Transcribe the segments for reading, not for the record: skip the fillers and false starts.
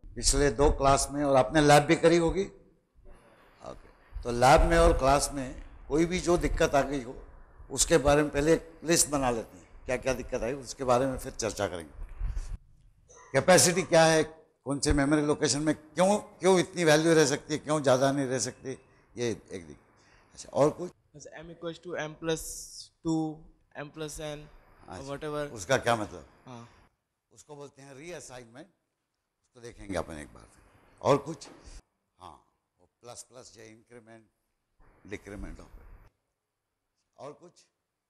पिछले 2 क्लास में, और आपने लैब भी करी होगी। ओके, तो लैब में और क्लास में कोई भी जो दिक्कत आ गई हो उसके बारे में पहले एक लिस्ट बना लेते हैं, क्या क्या दिक्कत आई उसके बारे में फिर चर्चा करेंगे। कैपेसिटी क्या है, कौन से मेमोरी लोकेशन में क्यों इतनी वैल्यू रह सकती है, क्यों ज़्यादा नहीं रह सकती, ये एक दिक्कत। अच्छा, और कुछ? m equals to m+2 m+n whatever। उसका क्या मतलब? हाँ, उसको बोलते हैं रीअसाइनमेंट, उसको देखेंगे अपन एक बार। और कुछ? हाँ, वो प्लस प्लस या इंक्रीमेंट डिक्रीमेंट ऑपरेटर। और कुछ?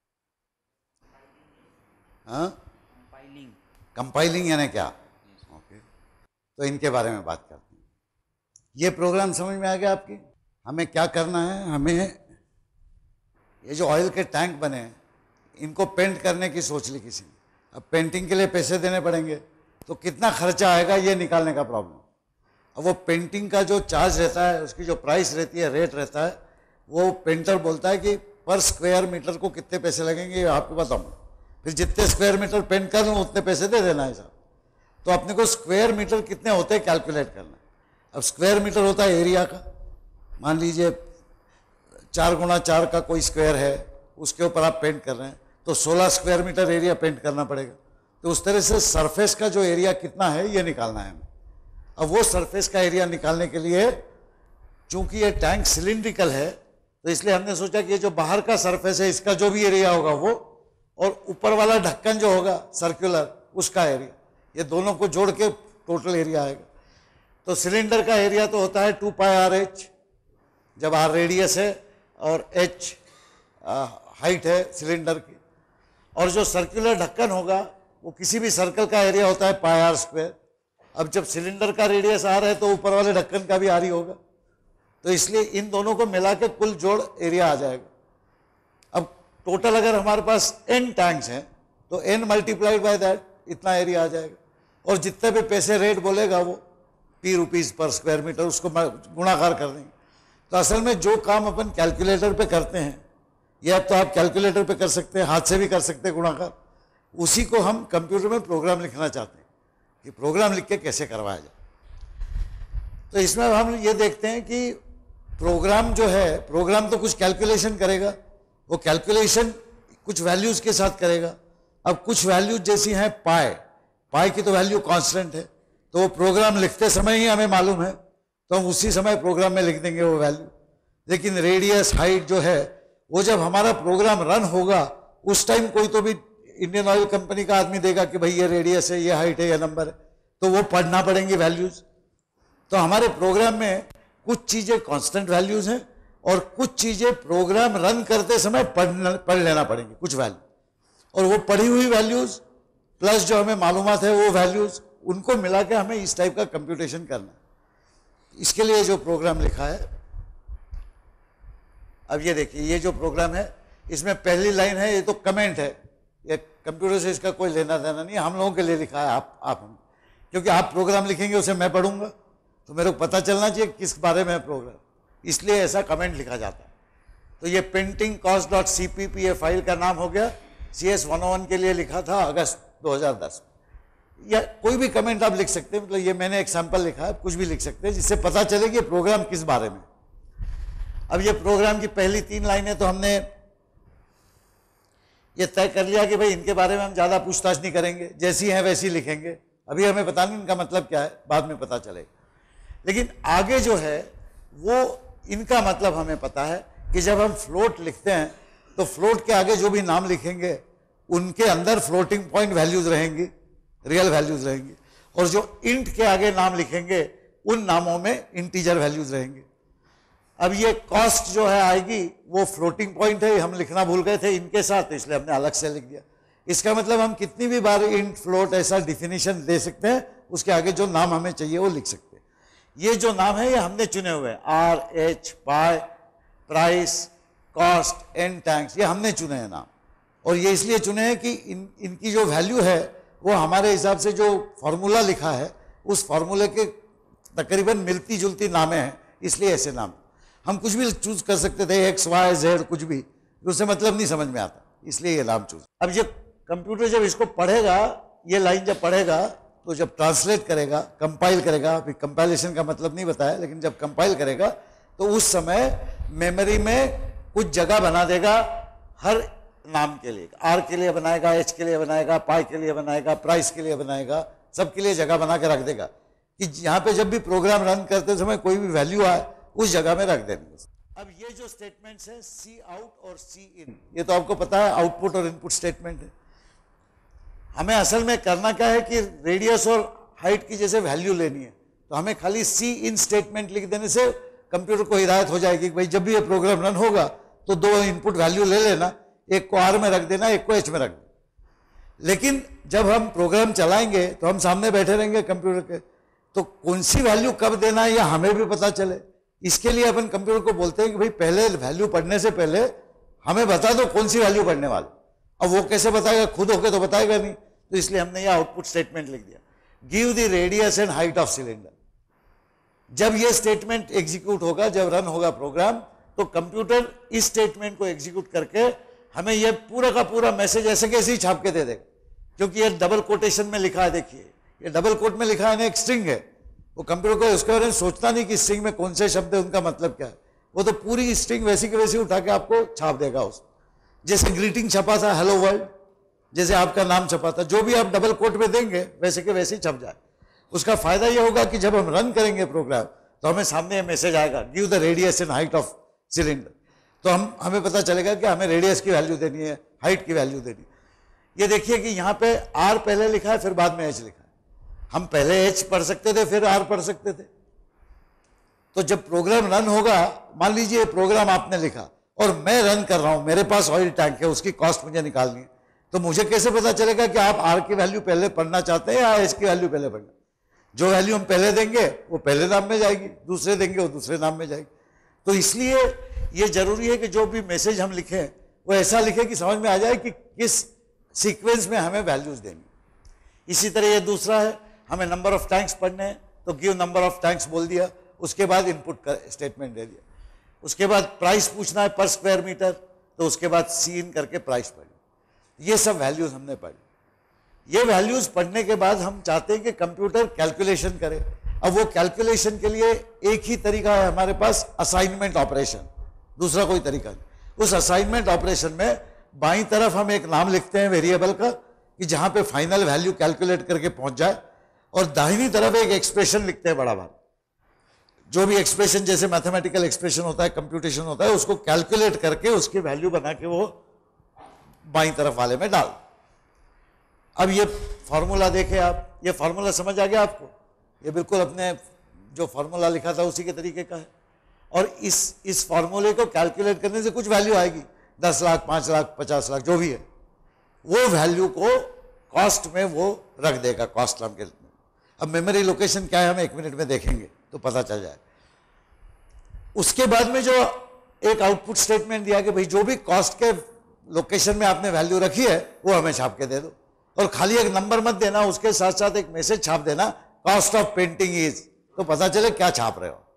हाँ, कंपाइलिंग यानी क्या? ओके, तो इनके बारे में बात करते हैं। ये प्रोग्राम समझ में आ गया आपकी? हमें क्या करना है, हमें ये जो ऑयल के टैंक बने हैं इनको पेंट करने की सोच ली किसी ने। अब पेंटिंग के लिए पैसे देने पड़ेंगे, तो कितना खर्चा आएगा ये निकालने का प्रॉब्लम। अब वो पेंटिंग का जो चार्ज रहता है, उसकी जो प्राइस रहती है, रेट रहता है, वो पेंटर बोलता है कि पर स्क्वायर मीटर को कितने पैसे लगेंगे ये आपको बताऊँ, फिर जितने स्क्वायर मीटर पेंट कर लूँ उतने पैसे दे देना है साहब। तो अपने को स्क्वायर मीटर कितने होते हैं कैलकुलेट करना। अब स्क्वायर मीटर होता है एरिया का, मान लीजिए 4x4 का कोई स्क्वायर है, उसके ऊपर आप पेंट कर रहे हैं तो 16 स्क्वायर मीटर एरिया पेंट करना पड़ेगा। तो उस तरह से सरफेस का जो एरिया कितना है ये निकालना है हमें। अब वो सरफेस का एरिया निकालने के लिए, चूंकि ये टैंक सिलिंड्रिकल है, तो इसलिए हमने सोचा कि ये जो बाहर का सरफेस है इसका जो भी एरिया होगा वो, और ऊपर वाला ढक्कन जो होगा सर्कुलर उसका एरिया, ये दोनों को जोड़ के टोटल एरिया आएगा। तो सिलेंडर का एरिया तो होता है 2πr/h, जब r रेडियस है और h हाइट है सिलेंडर की। और जो सर्कुलर ढक्कन होगा वो किसी भी सर्कल का एरिया होता है πr²। अब जब सिलेंडर का रेडियस r है तो ऊपर वाले ढक्कन का भी r ही होगा, तो इसलिए इन दोनों को मिला के कुल जोड़ एरिया आ जाएगा। अब टोटल अगर हमारे पास n टैंक्स हैं तो n मल्टीप्लाइड बाय दैट इतना एरिया आ जाएगा, और जितने भी पैसे रेट बोलेगा वो p रुपीज़ पर स्क्वायर मीटर, उसको गुणाकार कर देंगे। तो असल में जो काम अपन कैलकुलेटर पे करते हैं, ये अब तो आप कैलकुलेटर पे कर सकते हैं, हाथ से भी कर सकते हैं गुणाकार, उसी को हम कंप्यूटर में प्रोग्राम लिखना चाहते हैं कि प्रोग्राम लिख के कैसे करवाया जाए। तो इसमें हम ये देखते हैं कि प्रोग्राम जो है, प्रोग्राम तो कुछ कैलकुलेशन करेगा, वो कैलकुलेशन कुछ वैल्यूज़ के साथ करेगा। अब कुछ वैल्यूज जैसी हैं पाई की तो वैल्यू कांस्टेंट है, तो वो प्रोग्राम लिखते समय ही हमें मालूम है तो हम उसी समय प्रोग्राम में लिख देंगे वो वैल्यू। लेकिन रेडियस हाइट जो है वो जब हमारा प्रोग्राम रन होगा उस टाइम कोई तो भी इंडियन ऑयल कंपनी का आदमी देगा कि भाई ये रेडियस है, ये हाइट है, ये नंबर है, तो वो पढ़ना पड़ेंगे वैल्यूज। तो हमारे प्रोग्राम में कुछ चीज़ें कांस्टेंट वैल्यूज हैं और कुछ चीज़ें प्रोग्राम रन करते समय पढ़ लेना पड़ेंगे कुछ वैल्यू, और वो पढ़ी हुई वैल्यूज प्लस जो हमें मालूमात है वो वैल्यूज, उनको मिला के हमें इस टाइप का कंप्यूटेशन करना है। इसके लिए जो प्रोग्राम लिखा है, अब ये देखिए, ये जो प्रोग्राम है इसमें पहली लाइन है, ये तो कमेंट है, ये कंप्यूटर से इसका कोई लेना देना नहीं, हम लोगों के लिए लिखा है। आप क्योंकि आप प्रोग्राम लिखेंगे उसे मैं पढ़ूंगा तो मेरे को पता चलना चाहिए किस बारे में है प्रोग्राम, इसलिए ऐसा कमेंट लिखा जाता है। तो ये पेंटिंग cost.cpp ये फाइल का नाम हो गया, CS101 के लिए लिखा था अगस्त 2010। या कोई भी कमेंट आप लिख सकते हैं, मतलब ये मैंने एक सैंपल लिखा है, कुछ भी लिख सकते हैं जिससे पता चले कि प्रोग्राम किस बारे में। अब ये प्रोग्राम की पहली 3 लाइनें तो हमने ये तय कर लिया कि भाई इनके बारे में हम ज़्यादा पूछताछ नहीं करेंगे, जैसी हैं वैसी लिखेंगे। अभी हमें पता नहीं इनका मतलब क्या है, बाद में पता चलेगा। लेकिन आगे जो है वो इनका मतलब हमें पता है कि जब हम फ्लोट लिखते हैं तो फ्लोट के आगे जो भी नाम लिखेंगे उनके अंदर फ्लोटिंग पॉइंट वैल्यूज रहेंगी, रियल वैल्यूज रहेंगी, और जो इंट के आगे नाम लिखेंगे उन नामों में इंटीजर वैल्यूज रहेंगे। अब ये कॉस्ट जो है आएगी वो फ्लोटिंग पॉइंट है, हम लिखना भूल गए थे इनके साथ, इसलिए हमने अलग से लिख दिया। इसका मतलब हम कितनी भी बार इंट फ्लोट ऐसा डिफिनीशन दे सकते हैं, उसके आगे जो नाम हमें चाहिए वो लिख सकते हैं। ये जो नाम है ये हमने चुने हुए हैं, RH, pi, price, cost, and tanks, ये हमने चुने हैं नाम। और ये इसलिए चुने हैं कि इनकी जो वैल्यू है वो हमारे हिसाब से जो फॉर्मूला लिखा है उस फॉर्मूले के तकरीबन मिलती जुलती नामें हैं, इसलिए ऐसे नाम। हम कुछ भी चूज कर सकते थे, X, Y, Z, कुछ भी, उससे मतलब नहीं समझ में आता, इसलिए ये नाम चूज। अब ये कंप्यूटर जब इसको पढ़ेगा, ये लाइन जब पढ़ेगा तो जब ट्रांसलेट करेगा, कंपाइल करेगा, अभी कंपाइलेशन का मतलब नहीं बताया, लेकिन जब कंपाइल करेगा तो उस समय मेमोरी में कुछ जगह बना देगा हर नाम के लिए। आर के लिए बनाएगा, एच के लिए बनाएगा, पाई के लिए बनाएगा, प्राइस के लिए बनाएगा, सबके लिए जगह बना के रख देगा कि यहाँ पे जब भी प्रोग्राम रन करते समय कोई भी वैल्यू आए उस जगह में रख देंगे। अब ये जो स्टेटमेंट्स हैं सी आउट और सी इन, ये तो आपको पता है आउटपुट और इनपुट स्टेटमेंट है। हमें असल में करना क्या है कि रेडियस और हाइट की जैसे वैल्यू लेनी है, तो हमें खाली सी इन स्टेटमेंट लिख देने से कंप्यूटर को हिदायत हो जाएगी कि भाई जब भी ये प्रोग्राम रन होगा तो दो इनपुट वैल्यू ले लेना, एक को आर में रख देना, एक को एच में रख देना। लेकिन जब हम प्रोग्राम चलाएंगे तो हम सामने बैठे रहेंगे कंप्यूटर के, तो कौन सी वैल्यू कब देना है यह हमें भी पता चले। इसके लिए अपन कंप्यूटर को बोलते हैं कि भाई पहले वैल्यू पढ़ने से पहले हमें बता दो कौन सी वैल्यू पढ़ने वाले। अब वो कैसे बताएगा, खुद होके तो बताएगा नहीं, तो इसलिए हमने यह आउटपुट स्टेटमेंट लिख दिया, give the radius and height of cylinder. जब ये स्टेटमेंट एग्जीक्यूट होगा, जब रन होगा प्रोग्राम, तो कंप्यूटर इस स्टेटमेंट को एग्जीक्यूट करके हमें यह पूरा का पूरा मैसेज ऐसे कैसे ही छाप के दे देगा, क्योंकि ये डबल कोटेशन में लिखा है। देखिए ये डबल कोट में लिखा है ना, एक स्ट्रिंग है, वो कंप्यूटर को उसके बारे में सोचना नहीं कि स्ट्रिंग में कौन से शब्द है, उनका मतलब क्या है, वो तो पूरी स्ट्रिंग वैसी की वैसी उठा के आपको छाप देगा। उस जैसे ग्रीटिंग छपा था हेलो वर्ल्ड, जैसे आपका नाम छपा था, जो भी आप डबल कोट में देंगे वैसे के वैसे ही छप जाए। उसका फायदा यह होगा कि जब हम रन करेंगे प्रोग्राम तो हमें सामने मैसेज आएगा give the radius and height of cylinder, तो हमें पता चलेगा कि हमें रेडियस की वैल्यू देनी है, हाइट की वैल्यू देनी है। ये देखिए कि यहाँ पे आर पहले लिखा है, फिर बाद में एच लिखा है। हम पहले एच पढ़ सकते थे, फिर आर पढ़ सकते थे। तो जब प्रोग्राम रन होगा, मान लीजिए प्रोग्राम आपने लिखा और मैं रन कर रहा हूं, मेरे पास ऑयल टैंक है, उसकी कॉस्ट मुझे निकालनी है, तो मुझे कैसे पता चलेगा कि आप आर की वैल्यू पहले पढ़ना चाहते हैं या एच की वैल्यू पहले पढ़ना। जो वैल्यू हम पहले देंगे वो पहले नाम में जाएगी, दूसरे देंगे वो दूसरे नाम में जाएगी। तो इसलिए ये जरूरी है कि जो भी मैसेज हम लिखें वो ऐसा लिखें कि समझ में आ जाए कि किस सीक्वेंस में हमें वैल्यूज देनी। इसी तरह ये दूसरा है, हमें नंबर ऑफ टैंक्स पढ़ने हैं तो गिव नंबर ऑफ टैंक्स बोल दिया, उसके बाद इनपुट का स्टेटमेंट दे दिया। उसके बाद प्राइस पूछना है पर स्क्वायर मीटर, तो उसके बाद सी इन करके प्राइस पढ़ी। ये सब वैल्यूज हमने पढ़ी। ये वैल्यूज पढ़ने के बाद हम चाहते हैं कि कंप्यूटर कैलकुलेशन करे। अब वो कैलकुलेशन के लिए एक ही तरीका है हमारे पास, असाइनमेंट ऑपरेशन, दूसरा कोई तरीका नहीं। उस असाइनमेंट ऑपरेशन में बाईं तरफ हम एक नाम लिखते हैं वेरिएबल का कि जहां पे फाइनल वैल्यू कैलकुलेट करके पहुंच जाए, और दाहिनी तरफ एक एक्सप्रेशन लिखते हैं बड़ा भाग। जो भी एक्सप्रेशन जैसे मैथमेटिकल एक्सप्रेशन होता है, कंप्यूटेशन होता है, उसको कैलकुलेट करके उसकी वैल्यू बना के वो बाईं तरफ वाले में डाल। अब ये फॉर्मूला देखें आप, ये फॉर्मूला समझ आ गया आपको? ये बिल्कुल अपने जो फॉर्मूला लिखा था उसी के तरीके का है। और इस फॉर्मूले को कैलकुलेट करने से कुछ वैल्यू आएगी, 10 लाख, 5 लाख, 50 लाख, जो भी है, वो वैल्यू को कॉस्ट में वो रख देगा, कॉस्ट नाम के लिए। अब मेमोरी लोकेशन क्या है हम 1 मिनट में देखेंगे तो पता चल जाए। उसके बाद में जो एक आउटपुट स्टेटमेंट दिया कि भाई जो भी कॉस्ट के लोकेशन में आपने वैल्यू रखी है वो हमें छाप के दे दो, और खाली एक नंबर मत देना, उसके साथ साथ एक मैसेज छाप देना कॉस्ट ऑफ पेंटिंग इज, तो पता चले क्या छाप रहे हो।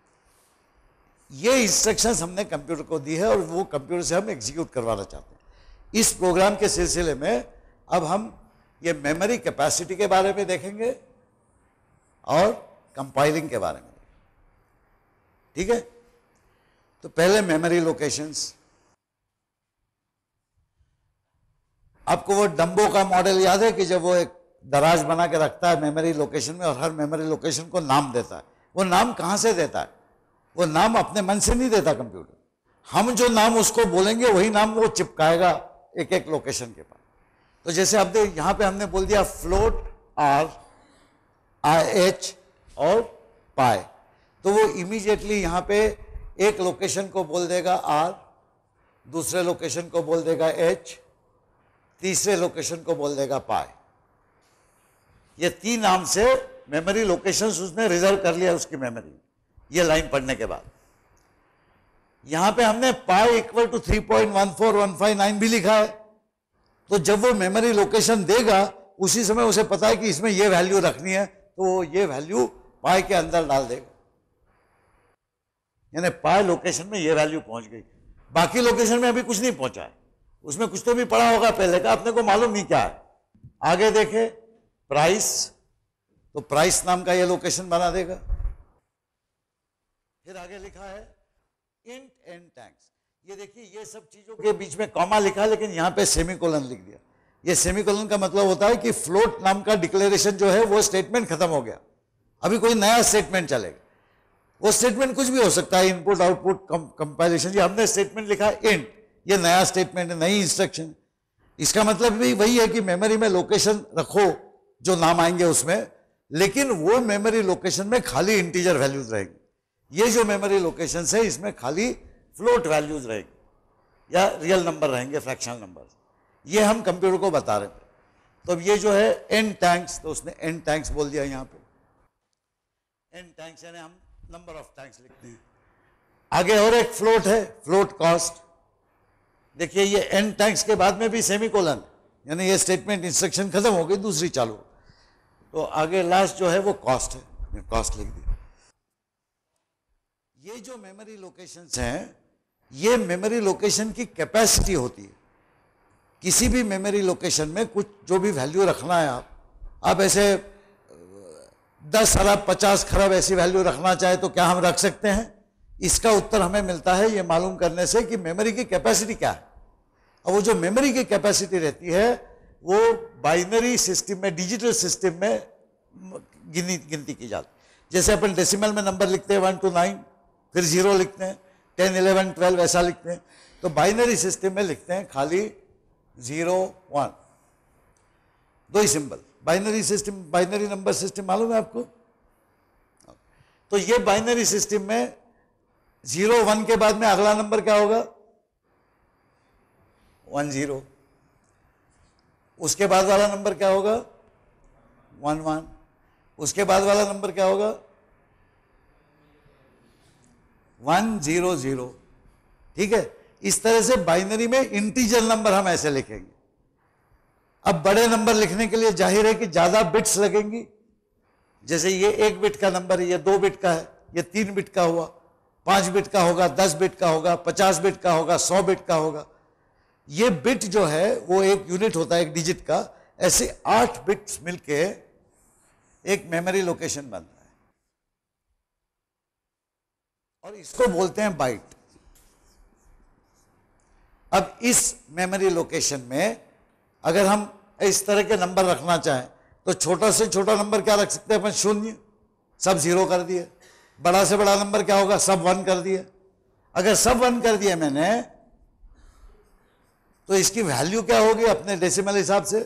ये इंस्ट्रक्शंस हमने कंप्यूटर को दी है और वो कंप्यूटर से हम एग्जीक्यूट करवाना चाहते हैं। इस प्रोग्राम के सिलसिले में अब हम ये मेमोरी कैपेसिटी के बारे में देखेंगे और कंपाइलिंग के बारे में, ठीक है? तो पहले मेमोरी लोकेशंस। आपको वो डम्बो का मॉडल याद है कि जब वो एक दराज बना के रखता है मेमोरी लोकेशन में और हर मेमोरी लोकेशन को नाम देता है। वो नाम कहां से देता है? वो नाम अपने मन से नहीं देता कंप्यूटर। हम जो नाम उसको बोलेंगे वही नाम वो चिपकाएगा एक एक लोकेशन के पास। तो जैसे आप देख, यहां पे हमने बोल दिया फ्लोट आर, IH और पाई, तो वो इमीडिएटली यहां पे एक लोकेशन को बोल देगा R, दूसरे लोकेशन को बोल देगा H, तीसरे लोकेशन को बोल देगा पाई। ये 3 नाम से मेमोरी लोकेशंस उसने रिजर्व कर लिया उसकी मेमोरी, ये लाइन पढ़ने के बाद। यहां पे हमने पाई इक्वल टू 3.14159 भी लिखा है, तो जब वो मेमोरी लोकेशन देगा उसी समय उसे पता है कि इसमें ये वैल्यू रखनी है, तो ये वैल्यू पाई के अंदर डाल देगा। यानी पाई लोकेशन में ये वैल्यू पहुंच गई, बाकी लोकेशन में अभी कुछ नहीं पहुंचा है, उसमें कुछ तो भी पड़ा होगा पहले का, अपने को मालूम नहीं क्या है। आगे देखे प्राइस तो प्राइस नाम का ये लोकेशन बना देगा। फिर आगे लिखा है इंट एंड टैंक्स। ये देखिए ये सब चीजों के बीच में कॉमा लिखा है, लेकिन यहां पे सेमीकोलन लिख दिया। ये सेमीकोलन का मतलब होता है कि फ्लोट नाम का डिक्लेरेशन जो है वो स्टेटमेंट खत्म हो गया, अभी कोई नया स्टेटमेंट चलेगा। वो स्टेटमेंट कुछ भी हो सकता है, इनपुट आउटपुट कंपाइलेशन। ये हमने स्टेटमेंट लिखा है इंट, ये नया स्टेटमेंट है, नई इंस्ट्रक्शन। इसका मतलब भी वही है कि मेमोरी में लोकेशन रखो जो नाम आएंगे उसमें, लेकिन वो मेमोरी लोकेशन में खाली इंटीजर वैल्यूज रहेंगी। ये जो मेमोरी लोकेशन है इसमें खाली फ्लोट वैल्यूज रहेंगी या रियल नंबर रहेंगे, फ्रैक्शनल नंबर। ये हम कंप्यूटर को बता रहे थे। तो अब ये जो है एन टैंक्स, तो उसने एन टैंक्स बोल दिया यहां पे। एन टैंक्स यानी हम नंबर ऑफ टैंक्स लिखते हैं। आगे और एक फ्लोट है, फ्लोट कॉस्ट। देखिए ये एन टैंक्स के बाद में भी सेमीकोलन, यानी ये स्टेटमेंट इंस्ट्रक्शन खत्म हो गई, दूसरी चालू। तो आगे लास्ट जो है वो कॉस्ट है, कॉस्ट लिख दिया। ये जो मेमोरी लोकेशंस हैं, ये मेमोरी लोकेशन की कैपेसिटी होती है। किसी भी मेमोरी लोकेशन में कुछ जो भी वैल्यू रखना है आप ऐसे 10 अरब 50 खरब ऐसी वैल्यू रखना चाहे तो क्या हम रख सकते हैं? इसका उत्तर हमें मिलता है ये मालूम करने से कि मेमोरी की कैपेसिटी क्या है। और वो जो मेमोरी की कैपेसिटी रहती है वो बाइनरी सिस्टम में, डिजिटल सिस्टम में गिनती की जाती है। जैसे अपन डेसिमल में नंबर लिखते हैं 1 to 9, फिर 0 लिखते हैं, 10 11 12 ऐसा लिखते हैं। तो बाइनरी सिस्टम में लिखते हैं खाली 0 1, दो ही symbol. Binary system, binary number system मालूम है आपको? तो ये बाइनरी सिस्टम में 0 1 के बाद में अगला नंबर क्या होगा? 1 0। उसके बाद वाला नंबर क्या होगा? 1 1। उसके बाद वाला नंबर क्या होगा? 1 0 0। ठीक है, इस तरह से बाइनरी में इंटीजर नंबर हम ऐसे लिखेंगे। अब बड़े नंबर लिखने के लिए जाहिर है कि ज्यादा बिट्स लगेंगी। जैसे ये 1 बिट का नंबर है, ये 2 बिट का है, ये 3 बिट का हुआ, 5 बिट का होगा, 10 बिट का होगा, 50 बिट का होगा, 100 बिट का होगा। ये बिट जो है वो एक यूनिट होता है, एक डिजिट का। ऐसे 8 बिट्स मिलके एक मेमोरी लोकेशन बनता है और इसको बोलते हैं बाइट। अब इस मेमोरी लोकेशन में अगर हम इस तरह के नंबर रखना चाहें तो छोटा से छोटा नंबर क्या रख सकते हैं अपन? 0, सब 0 कर दिए। बड़ा से बड़ा नंबर क्या होगा? सब 1 कर दिए। अगर सब 1 कर दिए मैंने तो इसकी वैल्यू क्या होगी अपने डेसिमल हिसाब से?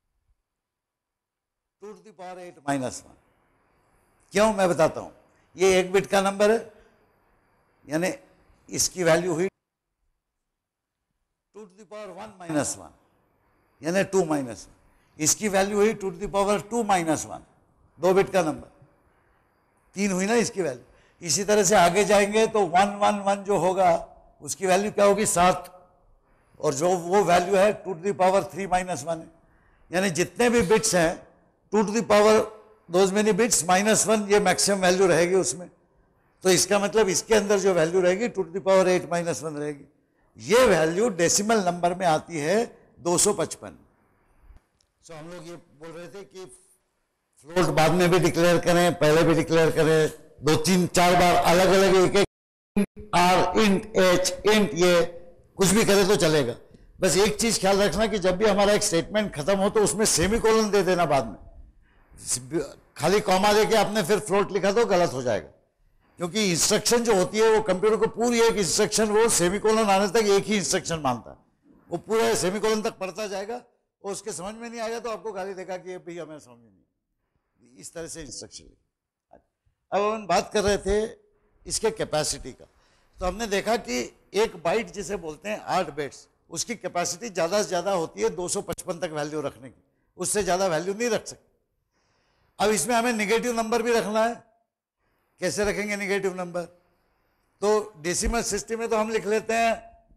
2 to the power 8 -1। क्यों? मैं बताता हूं। ये 1 बिट का नंबर है, यानी इसकी वैल्यू हुई 2 to the power 1 -1, यानी 2 -1। इसकी वैल्यू हुई 2 to the power 2 -1, 2 बिट का नंबर, 3 हुई ना इसकी वैल्यू। इसी तरह से आगे जाएंगे तो 1 1 1 जो होगा उसकी वैल्यू क्या होगी? 7, और जो वो वैल्यू है 2 to the power 3 -1 है। यानी जितने भी बिट्स हैं 2 to the power those many bits -1, ये मैक्सिमम वैल्यू रहेगी उसमें। तो इसका मतलब इसके अंदर जो वैल्यू रहेगी 2 to the power 8 -1 रहेगी। ये वैल्यू डेसिमल नंबर में आती है 255। सो हम लोग ये बोल रहे थे कि फ्लोट बाद में भी डिक्लेयर करें, पहले भी डिक्लेयर करें, 2 3 4 बार अलग अलग एक एक आर, इंट एच, इंट, ये कुछ भी करे तो चलेगा। बस एक चीज ख्याल रखना कि जब भी हमारा एक स्टेटमेंट खत्म हो तो उसमें सेमीकोलन दे देना बाद में। खाली कॉमा देके आपने फिर फ्लोट लिखा तो गलत हो जाएगा, क्योंकि इंस्ट्रक्शन जो होती है वो कंप्यूटर को पूरी एक इंस्ट्रक्शन वो सेमीकोलन आने तक एक ही इंस्ट्रक्शन मानता है। वो पूरा सेमीकोलन तक पढ़ता जाएगा और उसके समझ में नहीं आएगा तो आपको गाली देगा कि भाई हमें समझ में नहीं। इस तरह से इंस्ट्रक्शन। अब हम बात कर रहे थे इसके कैपेसिटी का, तो हमने देखा कि एक बाइट जिसे बोलते हैं 8 बिट्स, उसकी कैपेसिटी ज़्यादा से ज़्यादा होती है 255 तक वैल्यू रखने की, उससे ज़्यादा वैल्यू नहीं रख सकते। अब इसमें हमें निगेटिव नंबर भी रखना है। कैसे रखेंगे निगेटिव नंबर? तो डेसिमल सिस्टम में तो हम लिख लेते हैं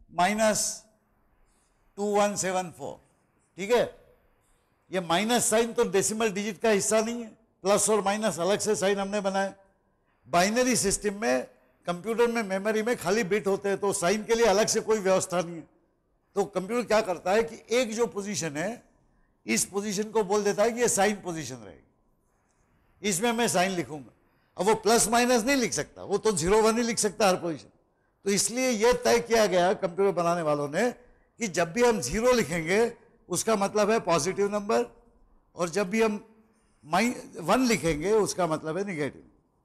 -2174। ठीक है, ये माइनस साइन तो डेसिमल डिजिट का हिस्सा नहीं है, प्लस और माइनस अलग से साइन हमने बनाए। बाइनरी सिस्टम में कंप्यूटर में मेमोरी में खाली बिट होते हैं, तो साइन के लिए अलग से कोई व्यवस्था नहीं है। तो कंप्यूटर क्या करता है कि एक जो पोजीशन है इस पोजीशन को बोल देता है कि ये साइन पोजीशन रहेगी। इसमें मैं साइन लिखूंगा। अब वो प्लस माइनस नहीं लिख सकता, वो तो 0 1 ही लिख सकता हर पोजीशन। तो इसलिए ये तय किया गया कंप्यूटर बनाने वालों ने कि जब भी हम 0 लिखेंगे उसका मतलब है पॉजिटिव नंबर, और जब भी हम 1 लिखेंगे उसका मतलब है निगेटिव।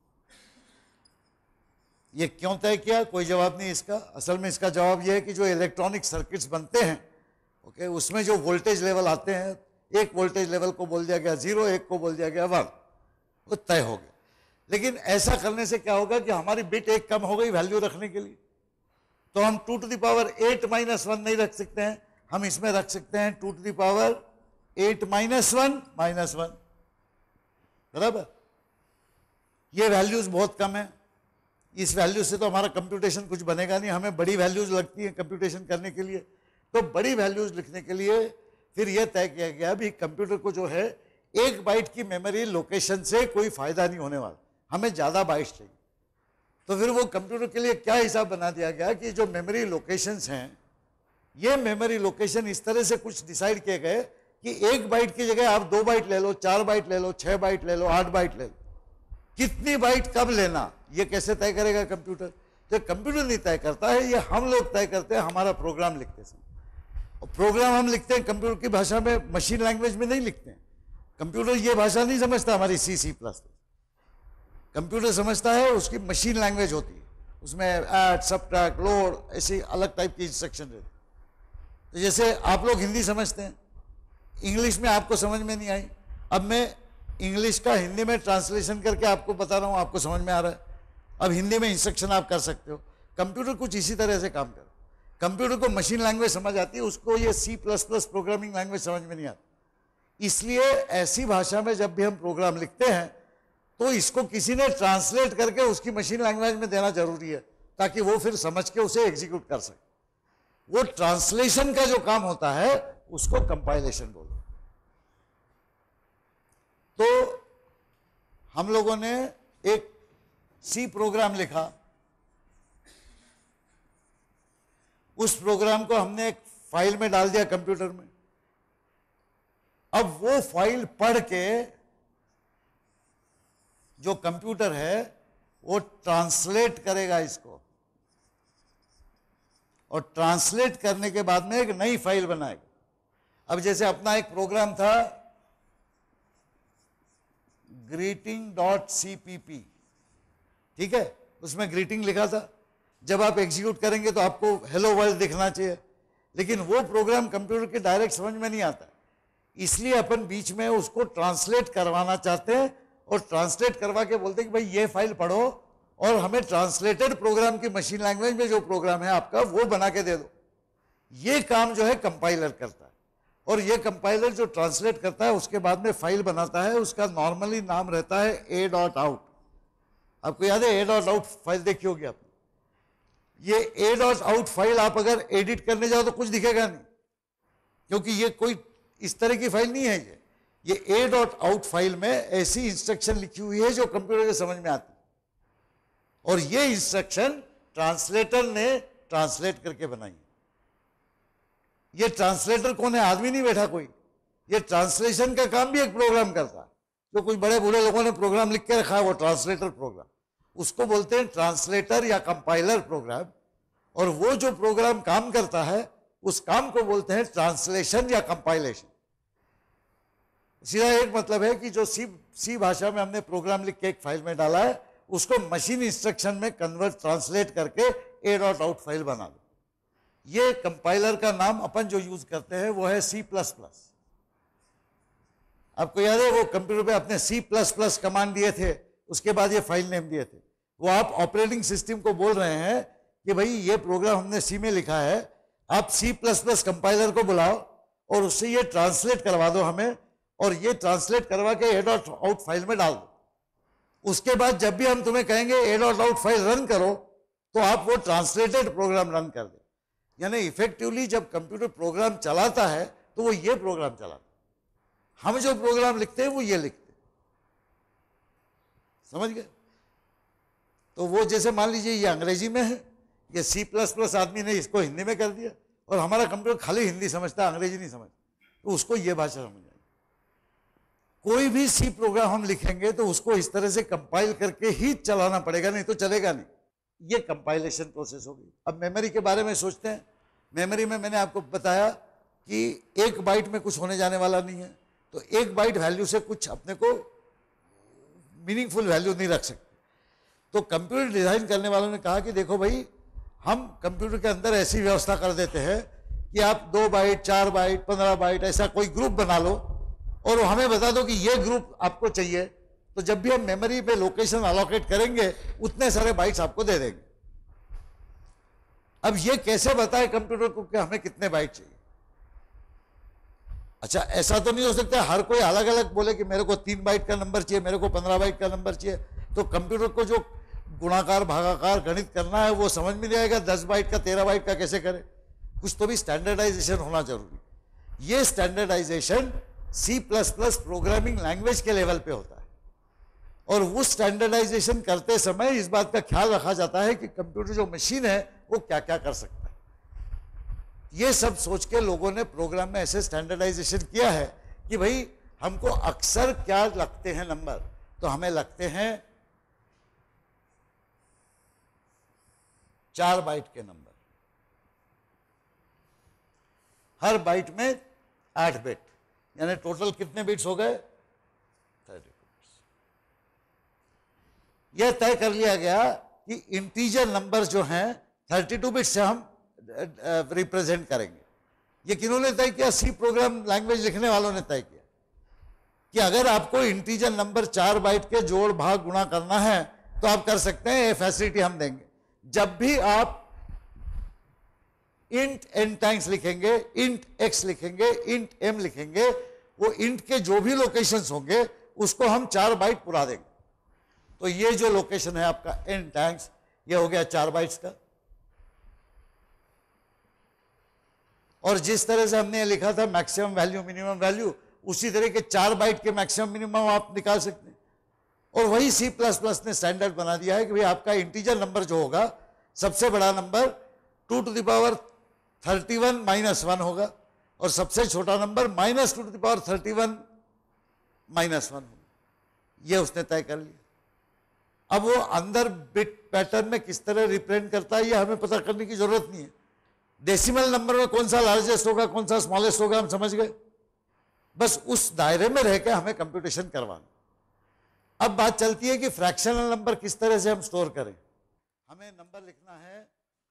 ये क्यों तय किया, कोई जवाब नहीं इसका। असल में इसका जवाब ये है कि जो इलेक्ट्रॉनिक सर्किट्स बनते हैं, ओके, उसमें जो वोल्टेज लेवल आते हैं, एक वोल्टेज लेवल को बोल दिया गया 0, एक को बोल दिया गया 1, वो तय हो गया। लेकिन ऐसा करने से क्या होगा कि हमारी बिट एक कम हो गई वैल्यू रखने के लिए, तो हम 2 to the power 8 - 1 नहीं रख सकते हैं, हम इसमें रख सकते हैं 2 to the power 8 - 1 -1, बराबर। ये वैल्यूज बहुत कम है, इस वैल्यू से तो हमारा कंप्यूटेशन कुछ बनेगा नहीं, हमें बड़ी वैल्यूज लगती है कंप्यूटेशन करने के लिए। तो बड़ी वैल्यूज लिखने के लिए फिर यह तय किया गया भी कंप्यूटर को जो है 1 बाइट की मेमोरी लोकेशन से कोई फायदा नहीं होने वाला, हमें ज्यादा बाइट्स चाहिए। तो फिर वो कंप्यूटर के लिए क्या हिसाब बना दिया गया कि जो मेमोरी लोकेशंस हैं, ये मेमोरी लोकेशन इस तरह से कुछ डिसाइड किए गए कि 1 बाइट की जगह आप 2 बाइट ले लो, 4 बाइट ले लो, 6 बाइट ले लो, 8 बाइट ले लो। कितनी बाइट कब लेना ये कैसे तय करेगा कंप्यूटर? तो कंप्यूटर नहीं तय करता है, ये हम लोग तय करते हैं हमारा प्रोग्राम लिखते समय। और प्रोग्राम हम लिखते हैं कंप्यूटर की भाषा में, मशीन लैंग्वेज में नहीं लिखते हैं। कंप्यूटर ये भाषा नहीं समझता हमारी C++। कंप्यूटर समझता है उसकी मशीन लैंग्वेज होती है, उसमें ऐड, सबट्रैक्ट, लोड, ऐसी अलग टाइप की इंस्ट्रक्शन रहती है। तो जैसे आप लोग हिंदी समझते हैं, इंग्लिश में आपको समझ में नहीं आई, अब मैं इंग्लिश का हिंदी में ट्रांसलेशन करके आपको बता रहा हूँ, आपको समझ में आ रहा है, अब हिंदी में इंस्ट्रक्शन आप कर सकते हो। कंप्यूटर कुछ इसी तरह से काम कर, कंप्यूटर को मशीन लैंग्वेज समझ आती है, उसको ये C++ प्रोग्रामिंग लैंग्वेज समझ में नहीं आती। इसलिए ऐसी भाषा में जब भी हम प्रोग्राम लिखते हैं तो इसको किसी ने ट्रांसलेट करके उसकी मशीन लैंग्वेज में देना जरूरी है, ताकि वो फिर समझ के उसे एग्जीक्यूट कर सके। वो ट्रांसलेशन का जो काम होता है उसको कंपाइलेशन बोलते हैं। तो हम लोगों ने एक C प्रोग्राम लिखा, उस प्रोग्राम को हमने एक फाइल में डाल दिया कंप्यूटर में। अब वो फाइल पढ़ के जो कंप्यूटर है वो ट्रांसलेट करेगा इसको, और ट्रांसलेट करने के बाद में एक नई फाइल बनाएगा। अब जैसे अपना एक प्रोग्राम था greeting.cpp, ठीक है, उसमें ग्रीटिंग लिखा था। जब आप एग्जीक्यूट करेंगे तो आपको हेलो वर्ल्ड दिखना चाहिए, लेकिन वो प्रोग्राम कंप्यूटर के डायरेक्ट समझ में नहीं आता, इसलिए अपन बीच में उसको ट्रांसलेट करवाना चाहते हैं, और ट्रांसलेट करवा के बोलते हैं कि भाई ये फाइल पढ़ो और हमें ट्रांसलेटेड प्रोग्राम की मशीन लैंग्वेज में जो प्रोग्राम है आपका वो बना के दे दो। ये काम जो है कंपाइलर करता है, और ये कंपाइलर जो ट्रांसलेट करता है उसके बाद में फाइल बनाता है, उसका नॉर्मली नाम रहता है a.out। आपको याद है a.out फाइल देखी होगी आपने। ये a.out फाइल आप अगर एडिट करने जाओ तो कुछ दिखेगा नहीं, क्योंकि ये कोई इस तरह की फाइल नहीं है। ये a.out फाइल में ऐसी इंस्ट्रक्शन लिखी हुई है जो कंप्यूटर के समझ में आती है, और ये इंस्ट्रक्शन ट्रांसलेटर ने ट्रांसलेट करके बनाई। ये ट्रांसलेटर कौन है? आदमी नहीं बैठा कोई, ये ट्रांसलेशन का काम भी एक प्रोग्राम करता है। जो कुछ बड़े बूढ़े लोगों ने प्रोग्राम लिख के रखा है वो ट्रांसलेटर प्रोग्राम, उसको बोलते हैं ट्रांसलेटर या कंपाइलर प्रोग्राम। और वो जो प्रोग्राम काम करता है उस काम को बोलते हैं ट्रांसलेशन या कंपाइलेशन। सीधा एक मतलब है कि जो सी भाषा में हमने प्रोग्राम लिख के एक फाइल में डाला है उसको मशीन इंस्ट्रक्शन में कन्वर्ट, ट्रांसलेट करके a.out फाइल बना दो। ये कंपाइलर का नाम अपन जो यूज करते हैं वो है C++। आपको याद है वो कंप्यूटर पे अपने C++ कमांड दिए थे, उसके बाद ये फाइल नेम दिए थे। वो आप ऑपरेटिंग सिस्टम को बोल रहे हैं कि भाई ये प्रोग्राम हमने C में लिखा है, आप C++ कंपाइलर को बुलाओ और उससे ये ट्रांसलेट करवा दो हमें, और ये ट्रांसलेट करवा के a.out फाइल में डाल दो। उसके बाद जब भी हम तुम्हें कहेंगे a.out फाइल रन करो तो आप वो ट्रांसलेटेड प्रोग्राम रन कर दे। यानी इफेक्टिवली जब कंप्यूटर प्रोग्राम चलाता है तो वो ये प्रोग्राम चलाता है, हम जो प्रोग्राम लिखते हैं वो ये लिखते हैं। समझ गए? तो वो जैसे मान लीजिए ये अंग्रेजी में है, ये C++ आदमी ने इसको हिंदी में कर दिया, और हमारा कंप्यूटर खाली हिंदी समझता है, अंग्रेजी नहीं समझता, तो उसको ये भाषा समझ आएगी। कोई भी सी प्रोग्राम हम लिखेंगे तो उसको इस तरह से कंपाइल करके ही चलाना पड़ेगा, नहीं तो चलेगा नहीं। ये कंपाइलेशन प्रोसेस होगी। अब मेमोरी के बारे में सोचते हैं। मेमोरी में मैंने आपको बताया कि 1 बाइट में कुछ होने जाने वाला नहीं है, तो 1 बाइट वैल्यू से कुछ अपने को मीनिंगफुल वैल्यू नहीं रख सकते। तो कंप्यूटर डिजाइन करने वालों ने कहा कि देखो भाई, हम कंप्यूटर के अंदर ऐसी व्यवस्था कर देते हैं कि आप 2 बाइट, 4 बाइट, 15 बाइट ऐसा कोई ग्रुप बना लो और हमें बता दो कि ये ग्रुप आपको चाहिए, तो जब भी हम मेमोरी पे लोकेशन अलोकेट करेंगे उतने सारे बाइट्स आपको दे देंगे। अब ये कैसे बताए कंप्यूटर को कि हमें कितने बाइट चाहिए? अच्छा, ऐसा तो नहीं हो सकता हर कोई अलग अलग बोले कि मेरे को 3 बाइट का नंबर चाहिए, मेरे को 15 बाइट का नंबर चाहिए। तो कंप्यूटर को जो गुणाकार भागाकार गणित करना है वो समझ में नहीं आएगा। 10 बाइट का 13 बाइट का कैसे करे? कुछ तो भी स्टैंडर्डाइजेशन होना जरूरी। ये स्टैंडर्डाइजेशन C++ प्रोग्रामिंग लैंग्वेज के लेवल पे होता है, और उस स्टैंडर्डाइजेशन करते समय इस बात का ख्याल रखा जाता है कि कंप्यूटर जो मशीन है वो क्या क्या कर सकता है। ये सब सोच के लोगों ने प्रोग्राम में ऐसे स्टैंडर्डाइजेशन किया है कि भाई हमको अक्सर क्या लगते हैं नंबर, तो हमें लगते हैं 4 बाइट के नंबर, हर बाइट में 8 बिट, यानी टोटल कितने बिट्स हो गए? 32 बिट्स। यह तय कर लिया गया कि इंटीजर नंबर जो हैं 32 बिट्स से हम रिप्रेजेंट करेंगे। ये किन्होंने तय किया? सी प्रोग्राम लैंग्वेज लिखने वालों ने तय किया कि अगर आपको इंटीजर नंबर 4 बाइट के जोड़ भाग गुणा करना है तो आप कर सकते हैं, ये फैसिलिटी हम देंगे। जब भी आप इंट n टाइम्स लिखेंगे, इंट x लिखेंगे, इंट m लिखेंगे, वो इंट के जो भी लोकेशंस होंगे उसको हम 4 बाइट पुरा देंगे। तो ये जो लोकेशन है आपका n टाइम्स, ये हो गया 4 बाइट्स का। और जिस तरह से हमने लिखा था मैक्सिमम वैल्यू मिनिमम वैल्यू, उसी तरह के 4 बाइट के मैक्सिमम मिनिमम आप निकाल सकते हैं। और वही C++ ने स्टैंडर्ड बना दिया है कि भाई आपका इंटीजर नंबर जो होगा, सबसे बड़ा नंबर 2 to the power 31 - 1 होगा, और सबसे छोटा नंबर -2 to the power 31 - 1 होगा। ये उसने तय कर लिया। अब वो अंदर बिट पैटर्न में किस तरह रिप्रेजेंट करता है ये हमें पता करने की जरूरत नहीं है। डेसिमल नंबर में कौन सा लार्जेस्ट होगा, कौन सा स्मॉलेस्ट होगा, हम समझ गए। बस उस दायरे में रह के हमें कंप्यूटेशन करवाना। अब बात चलती है कि फ्रैक्शनल नंबर किस तरह से हम स्टोर करें। हमें नंबर लिखना है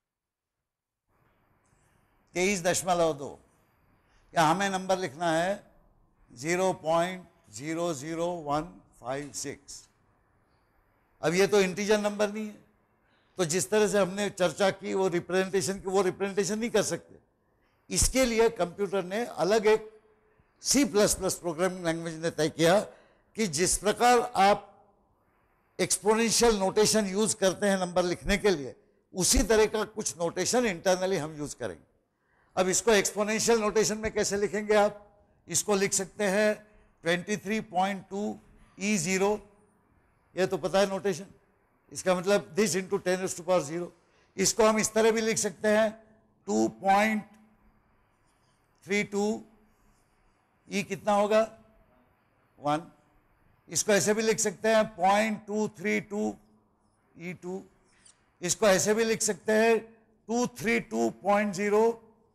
23.2, या हमें नंबर लिखना है 0.00156। अब ये तो इंटीजर नंबर नहीं है, तो जिस तरह से हमने चर्चा की वो रिप्रेजेंटेशन नहीं कर सकते। इसके लिए कंप्यूटर ने अलग एक C++ प्रोग्रामिंग लैंग्वेज ने तय किया कि जिस प्रकार आप एक्सपोनेंशियल नोटेशन यूज करते हैं नंबर लिखने के लिए, उसी तरह का कुछ नोटेशन इंटरनली हम यूज करेंगे। अब इसको एक्सपोनेंशियल नोटेशन में कैसे लिखेंगे आप? इसको लिख सकते हैं 23.2 E0, ये तो पता है नोटेशन, इसका मतलब दिस इंटू 10⁻�0। इसको हम इस तरह भी लिख सकते हैं 2.32 E कितना होगा? 1। इसको ऐसे भी लिख सकते हैं 0.232 E2। इसको ऐसे भी लिख सकते हैं 232.0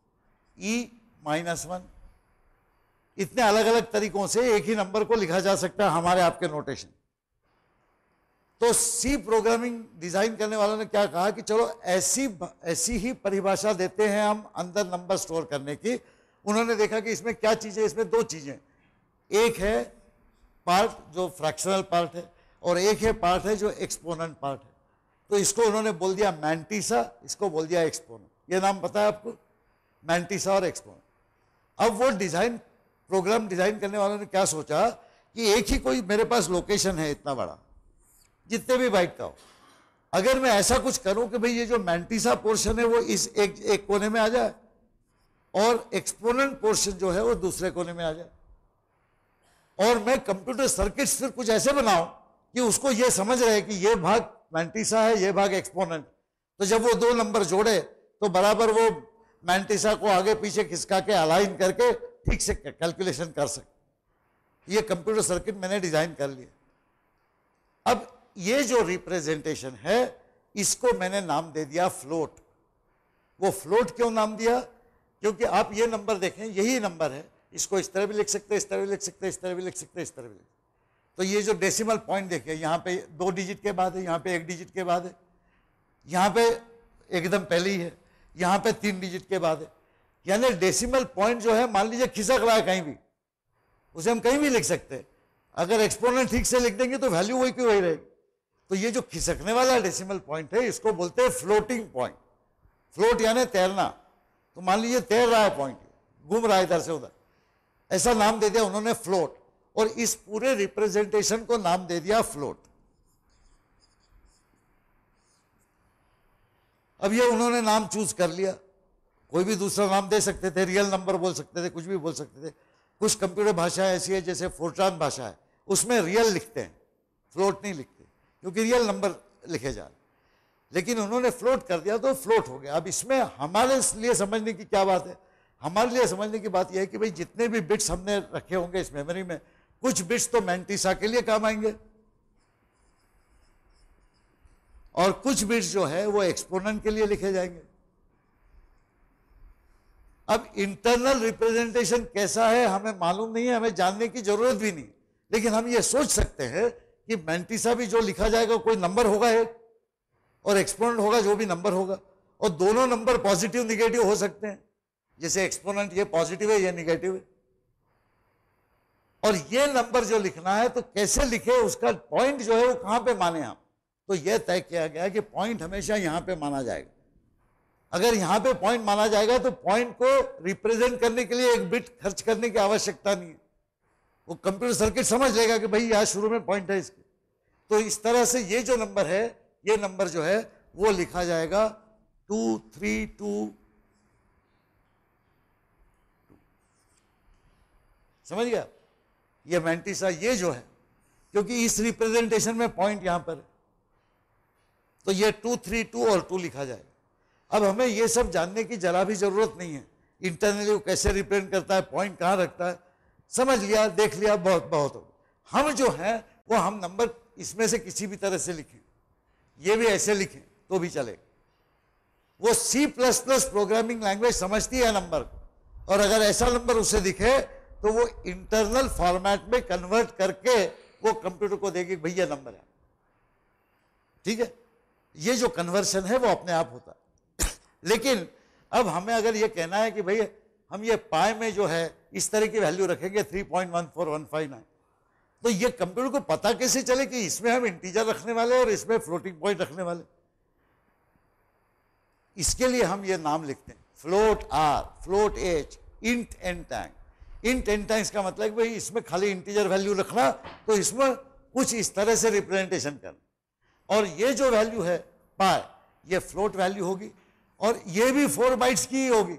E-1। इतने अलग अलग तरीकों से एक ही नंबर को लिखा जा सकता है हमारे आपके नोटेशन। तो सी प्रोग्रामिंग डिजाइन करने वालों ने क्या कहा कि चलो ऐसी ही परिभाषा देते हैं हम अंदर नंबर स्टोर करने की। उन्होंने देखा कि इसमें क्या चीजें, इसमें 2 चीजें, एक है पार्ट जो फ्रैक्शनल पार्ट है, और एक है पार्ट है जो एक्सपोनेंट पार्ट है। तो इसको उन्होंने बोल दिया मैंटिसा, इसको बोल दिया एक्सपोनेंट। ये नाम पता है आपको, मैंटिसा और एक्सपोनेंट। अब वो प्रोग्राम डिजाइन करने वालों ने क्या सोचा कि एक ही कोई मेरे पास लोकेशन है इतना बड़ा, जितने भी बाइट का हो, अगर मैं ऐसा कुछ करूं कि भाई ये जो मैंटिसा पोर्शन है वो इस एक कोने में आ जाए और एक्सपोनेंट पोर्शन जो है वो दूसरे कोने में आ जाए, और मैं कंप्यूटर सर्किट्स फिर कुछ ऐसे बनाऊं कि उसको ये समझ रहे कि ये भाग मैंटिसा है, ये भाग एक्सपोनेंट। तो जब वो 2 नंबर जोड़े तो बराबर वो मैंटिसा को आगे पीछे खिसका के अलाइन करके ठीक से कैलकुलेशन कर सके। ये कंप्यूटर सर्किट मैंने डिजाइन कर लिया। अब ये जो रिप्रेजेंटेशन है इसको मैंने नाम दे दिया फ्लोट। वो फ्लोट क्यों नाम दिया? क्योंकि आप ये नंबर देखें, यही नंबर है, इसको इस तरह भी लिख सकते हैं, इस तरह भी लिख सकते हैं, इस तरह भी लिख सकते हैं, इस तरह भी लिख सकते हैं। तो ये जो डेसिमल पॉइंट देखिए, यहाँ पे 2 डिजिट के बाद है, यहाँ पे 1 डिजिट के बाद है, यहाँ पे एकदम पहले ही है, यहाँ पे 3 डिजिट के बाद है। यानी डेसिमल पॉइंट जो है, मान लीजिए खिसक रहा है कहीं भी, उसे हम कहीं भी लिख सकते हैं। अगर एक्सपोनेंट ठीक से लिख देंगे तो वैल्यू वही की वही रहेगी। तो ये जो खिसकने वाला डेसिमल पॉइंट है इसको बोलते हैं फ्लोटिंग पॉइंट। फ्लोट यानी तैरना। तो मान लीजिए तैर रहा है पॉइंट, घूम रहा है इधर से उधर, ऐसा नाम दे दिया उन्होंने फ्लोट, और इस पूरे रिप्रेजेंटेशन को नाम दे दिया फ्लोट। अब ये उन्होंने नाम चूज कर लिया, कोई भी दूसरा नाम दे सकते थे, रियल नंबर बोल सकते थे, कुछ भी बोल सकते थे। कुछ कंप्यूटर भाषा ऐसी है जैसे फोर्ट्रान भाषा है, उसमें रियल लिखते हैं, फ्लोट नहीं लिखते, क्योंकि रियल नंबर लिखे जा रहे। लेकिन उन्होंने फ्लोट कर दिया तो फ्लोट हो गया। अब इसमें हमारे लिए समझने की क्या बात है? हमारे लिए समझने की बात यह है कि भाई जितने भी बिट्स हमने रखे होंगे इस मेमोरी में, कुछ बिट्स तो मैंटिसा के लिए काम आएंगे और कुछ बिट्स जो है वो एक्सपोनेंट के लिए लिखे जाएंगे। अब इंटरनल रिप्रेजेंटेशन कैसा है हमें मालूम नहीं है, हमें जानने की जरूरत भी नहीं, लेकिन हम ये सोच सकते हैं कि मैंटिसा भी जो लिखा जाएगा कोई नंबर होगा एक, और एक्सपोनेंट होगा जो भी नंबर होगा, और दोनों नंबर पॉजिटिव निगेटिव हो सकते हैं। जैसे एक्सपोनेंट ये पॉजिटिव है, ये निगेटिव है, और ये नंबर जो लिखना है तो कैसे लिखे, उसका पॉइंट जो है वो कहां पे माने हम। तो यह तय किया गया कि पॉइंट हमेशा यहां पे माना जाएगा। अगर यहां पे पॉइंट माना जाएगा तो पॉइंट को रिप्रेजेंट करने के लिए एक बिट खर्च करने की आवश्यकता नहीं है, वो कंप्यूटर सर्किट समझ लेगा कि भाई यहां शुरू में पॉइंट है इसके। तो इस तरह से ये जो नंबर है, ये नंबर जो है वो लिखा जाएगा 2 3 2। समझ गया? ये मैंटिसा ये जो है, क्योंकि इस रिप्रेजेंटेशन में पॉइंट यहां पर है, तो ये 2 3 2 और 2 लिखा जाएगा। अब हमें ये सब जानने की जरा भी जरूरत नहीं है, इंटरनली वो कैसे रिप्रेजेंट करता है, पॉइंट कहां रखता है, समझ लिया, देख लिया, बहुत बहुत हो। हम जो है वो हम नंबर इसमें से किसी भी तरह से लिखें, ये भी ऐसे लिखें तो भी चलेगा। वो C++ प्रोग्रामिंग लैंग्वेज समझती है नंबर को, और अगर ऐसा नंबर उसे दिखे तो वो इंटरनल फॉर्मेट में कन्वर्ट करके वो कंप्यूटर को देगी भाई ये नंबर है। ठीक है, ये जो कन्वर्शन है वो अपने आप होता है। लेकिन अब हमें अगर ये कहना है कि भाई हम ये पाई में जो है इस तरह की वैल्यू रखेंगे 3.14159, तो ये कंप्यूटर को पता कैसे चले कि इसमें हम इंटीजर रखने वाले और इसमें फ्लोटिंग पॉइंट रखने वाले? इसके लिए हम ये नाम लिखते हैं float R, float H, int n time. Int n times का मतलब है भाई इसमें खाली इंटीजर वैल्यू रखना, तो इसमें कुछ इस तरह से रिप्रेजेंटेशन करना। और ये जो वैल्यू है पाई, ये फ्लोट वैल्यू होगी, और ये भी 4 बाइट्स की होगी।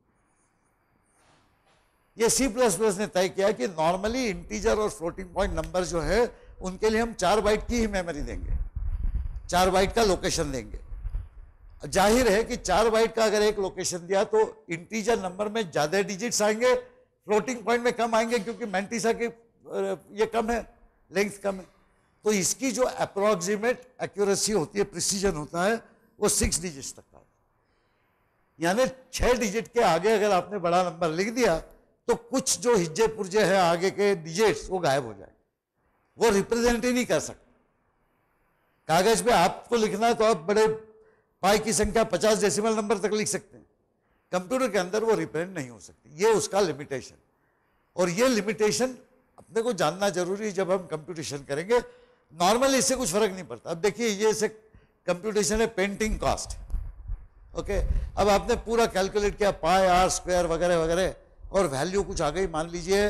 ये C++ ने तय किया कि नॉर्मली इंटीजर और फ्लोटिंग पॉइंट नंबर जो है उनके लिए हम 4 बाइट की ही मेमोरी देंगे, 4 बाइट का लोकेशन देंगे। जाहिर है कि 4 बाइट का अगर एक लोकेशन दिया तो इंटीजर नंबर में ज्यादा डिजिट्स आएंगे, फ्लोटिंग पॉइंट में कम आएंगे, क्योंकि मैंटिसा की ये कम है, लेंथ कम है। तो इसकी जो अप्रोक्सीमेट एक्यूरेसी होती है, प्रिसीजन होता है, वो 6 डिजिट्स तक का। यानी 6 डिजिट के आगे अगर आपने बड़ा नंबर लिख दिया तो कुछ जो हिज्जे पुर्जे हैं आगे के डिजिट्स वो गायब हो जाए, वो रिप्रेजेंट ही नहीं कर सकते। कागज पे आपको लिखना है तो आप बड़े पाई की संख्या 50 डेसिमल नंबर तक लिख सकते हैं, कंप्यूटर के अंदर वो रिप्रेजेंट नहीं हो सकती। ये उसका लिमिटेशन, और ये लिमिटेशन अपने को जानना जरूरी है जब हम कंप्यूटेशन करेंगे। नॉर्मली इससे कुछ फर्क नहीं पड़ता। अब देखिए ये से कंप्यूटेशन है पेंटिंग कॉस्ट, ओके। अब आपने पूरा कैलकुलेट किया पाई R स्क्वायर वगैरह वगैरह, और वैल्यू कुछ आ गई, मान लीजिए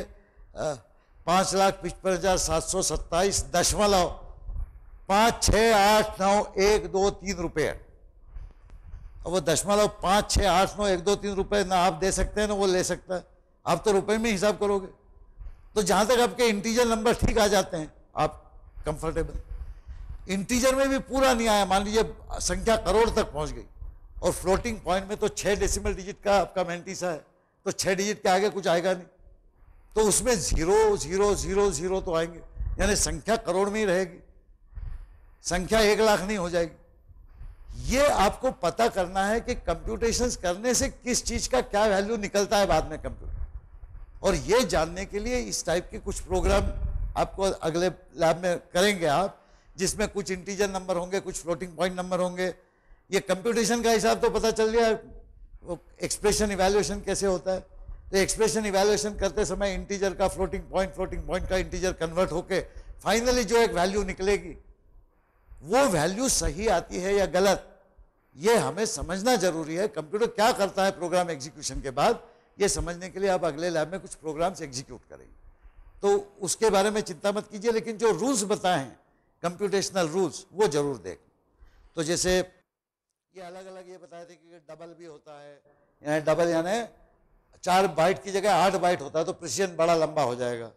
5,75,727.5689,123 रुपये। अब वो दशमलव 5,6,8,9,1,2,3 रुपये ना आप दे सकते हैं ना वो ले सकता है, आप तो रुपए में हिसाब करोगे। तो जहां तक आपके इंटीजर नंबर ठीक आ जाते हैं आप कंफर्टेबल। इंटीजर में भी पूरा नहीं आया, मान लीजिए संख्या करोड़ तक पहुंच गई, और फ्लोटिंग पॉइंट में तो 6 डेसिमल डिजिट का आपका मैंटिसा है, तो 6 डिजिट के आगे कुछ आएगा नहीं, तो उसमें 0 0 0 0 तो आएंगे, यानी संख्या करोड़ में ही रहेगी, संख्या 1 लाख नहीं हो जाएगी। ये आपको पता करना है कि कंप्यूटेशंस करने से किस चीज का क्या वैल्यू निकलता है बाद में कंप्यूटर, और ये जानने के लिए इस टाइप के कुछ प्रोग्राम आपको अगले लैब में करेंगे आप, जिसमें कुछ इंटीजर नंबर होंगे, कुछ फ्लोटिंग पॉइंट नंबर होंगे। ये कंप्यूटेशन का हिसाब तो पता चल गया, एक्सप्रेशन इवैल्यूएशन कैसे होता है। तो एक्सप्रेशन इवैल्यूएशन करते समय इंटीजर का फ्लोटिंग पॉइंट का इंटीजर कन्वर्ट होके फाइनली जो एक वैल्यू निकलेगी, वो वैल्यू सही आती है या गलत, ये हमें समझना जरूरी है। कंप्यूटर क्या करता है प्रोग्राम एग्जीक्यूशन के बाद, ये समझने के लिए आप अगले लैब में कुछ प्रोग्राम्स एग्जीक्यूट करेंगे, तो उसके बारे में चिंता मत कीजिए, लेकिन जो रूल्स बताए हैं कंप्यूटेशनल रूल्स वो जरूर देख। तो जैसे ये अलग अलग ये बताए थे कि डबल भी होता है, यानी डबल यानी 4 बाइट की जगह 8 बाइट होता है, तो प्रिसिजन बड़ा लंबा हो जाएगा।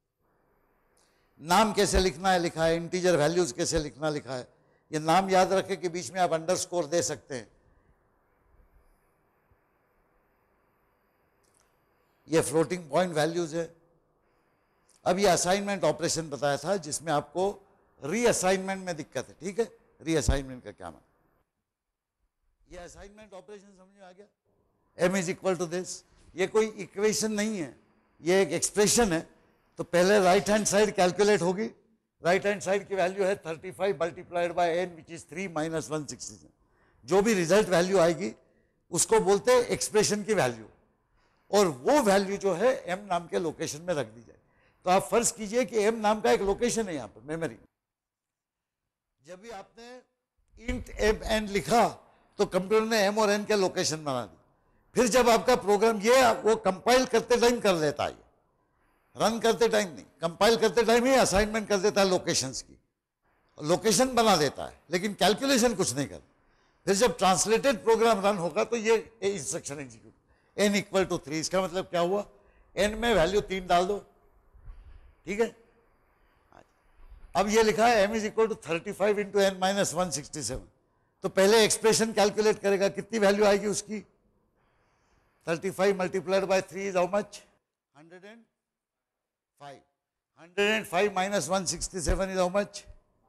नाम कैसे लिखना है लिखा है, इंटीजर वैल्यूज कैसे लिखना लिखा है। ये नाम याद रखें कि बीच में आप अंडरस्कोर दे सकते हैं। ये फ्लोटिंग पॉइंट वैल्यूज है। अब ये असाइनमेंट ऑपरेशन बताया था जिसमें आपको रीअसाइनमेंट में दिक्कत है, ठीक है। रीअसाइनमेंट का क्या मतलब, ये असाइनमेंट ऑपरेशन समझ में आ गया। m is equal to this, ये कोई इक्वेशन नहीं है, ये एक एक्सप्रेशन है। तो पहले राइट हैंड साइड कैलकुलेट होगी, राइट हैंड साइड की वैल्यू है 35 multiplied by n which is 3 minus 167। जो भी रिजल्ट वैल्यू आएगी उसको बोलते हैं एक्सप्रेशन की वैल्यू, और वो वैल्यू जो है m नाम के लोकेशन में रख दी जाए। तो आप फर्ज कीजिए कि m नाम का एक लोकेशन है यहाँ पर मेमोरी में। जब भी आपने इंट m n लिखा तो कंप्यूटर ने m और n के लोकेशन बना दी। फिर जब आपका प्रोग्राम ये वो कंपाइल करते टाइम कर लेता है, रन करते टाइम नहीं, कंपाइल करते टाइम ही असाइनमेंट कर देता है लोकेशंस की, लोकेशन बना देता है, लेकिन कैलकुलेशन कुछ नहीं करता। फिर जब ट्रांसलेटेड प्रोग्राम रन होगा तो ये instruction execute, n equal to 3। इसका मतलब क्या हुआ, n में वैल्यू 3 डाल दो, ठीक है। अब ये लिखा है m is equal to 35 into n minus 167। तो पहले एक्सप्रेशन कैलकुलेट करेगा, कितनी वैल्यू आएगी उसकी, 35 multiplied by 3 is how much, 105। 105 minus 167 is how much,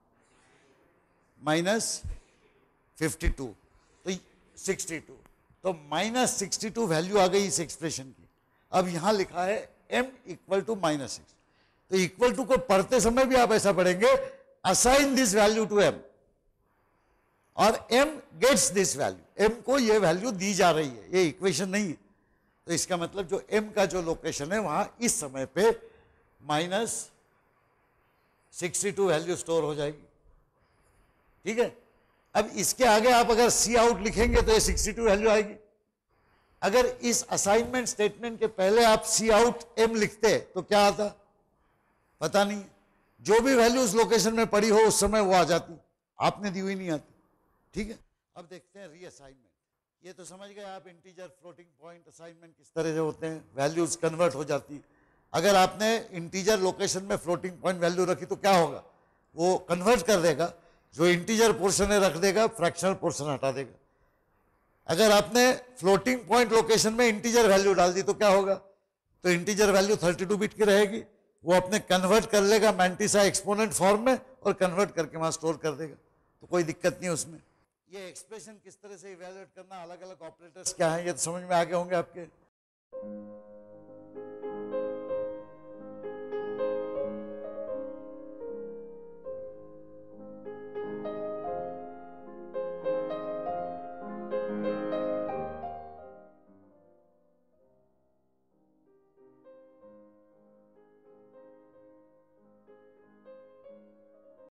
minus 52, तो 62। तो माइनस 62 वैल्यू आ गई इस एक्सप्रेशन की। अब यहां लिखा है m इक्वल टू -6। तो इक्वल टू को पढ़ते समय भी आप ऐसा पढ़ेंगे, assign this value to m और m gets this value. m को ये वैल्यू दी जा रही है, ये इक्वेशन नहीं है। तो इसका मतलब जो m का जो लोकेशन है वहां इस समय पे -62 वैल्यू स्टोर हो जाएगी, ठीक है। अब इसके आगे आप अगर सी आउट लिखेंगे तो ये 62 वैल्यू आएगी। अगर इस असाइनमेंट स्टेटमेंट के पहले आप सी आउट m लिखते तो क्या आता, पता नहीं। जो भी वैल्यू उस लोकेशन में पड़ी हो उस समय वो आ जाती, आपने दी हुई नहीं आती, ठीक है। अब देखते हैं रीअसाइनमेंट। ये तो समझ गए आप, इंटीजर फ्लोटिंग पॉइंट असाइनमेंट किस तरह से होते हैं, वैल्यूज कन्वर्ट हो जाती। अगर आपने इंटीजर लोकेशन में फ्लोटिंग पॉइंट वैल्यू रखी तो क्या होगा, वो कन्वर्ट कर देगा, जो इंटीजर पोर्शन है रख देगा, फ्रैक्शनल पोर्शन हटा देगा। अगर आपने फ्लोटिंग पॉइंट लोकेशन में इंटीजर वैल्यू डाल दी तो क्या होगा, तो इंटीजर वैल्यू 32 बिट की रहेगी, वो अपने कन्वर्ट कर लेगा मैंटिसा एक्सपोनेंट फॉर्म में और कन्वर्ट करके वहां स्टोर कर देगा, तो कोई दिक्कत नहीं उसमें। ये एक्सप्रेशन किस तरह से इवैल्यूएट करना, अलग अलग ऑपरेटर्स क्या है, ये तो समझ में आ गए होंगे आपके।